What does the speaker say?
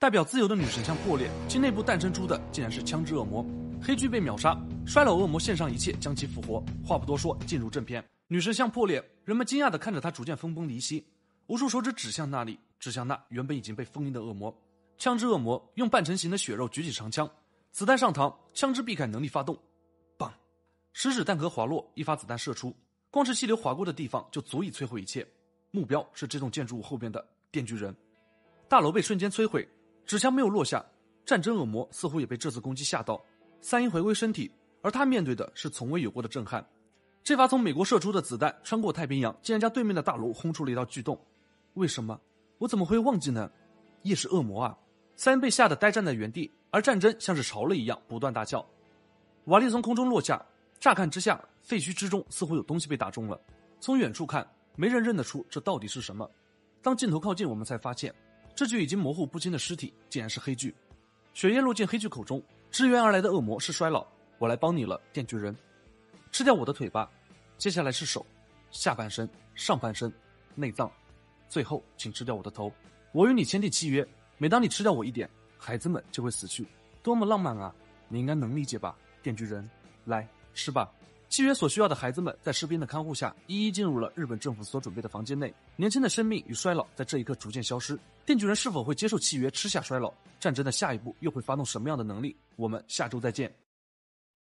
代表自由的女神像破裂，其内部诞生出的竟然是枪支恶魔。黑巨被秒杀，衰老恶魔献上一切将其复活。话不多说，进入正片。女神像破裂，人们惊讶地看着她逐渐分崩离析，无数手指指向那里，指向那原本已经被封印的恶魔。枪支恶魔用半成型的血肉举起长枪，子弹上膛，枪支避开能力发动，棒！食指弹壳滑落，一发子弹射出，光是气流划过的地方就足以摧毁一切。目标是这栋建筑物后边的电锯人。大楼被瞬间摧毁，纸枪没有落下，战争恶魔似乎也被这次攻击吓到。三鹰回归身体，而他面对的是从未有过的震撼。这发从美国射出的子弹穿过太平洋，竟然将对面的大楼轰出了一道巨洞。为什么？我怎么会忘记呢？夜是恶魔啊！三鹰被吓得呆站在原地，而战争像是潮了一样不断大叫。瓦砾从空中落下，乍看之下，废墟之中似乎有东西被打中了。从远处看，没人认得出这到底是什么。当镜头靠近，我们才发现，这具已经模糊不清的尸体竟然是黑巨。血液落进黑巨口中，支援而来的恶魔是衰老。我来帮你了，电锯人。吃掉我的腿吧。接下来是手、下半身、上半身、内脏，最后请吃掉我的头。我与你签订契约，每当你吃掉我一点，孩子们就会死去。多么浪漫啊！你应该能理解吧，电锯人。来，吃吧。契约所需要的孩子们在士兵的看护下一一进入了日本政府所准备的房间内。年轻的生命与衰老在这一刻逐渐消失。电锯人是否会接受契约吃下衰老？战争的下一步又会发动什么样的能力？我们下周再见。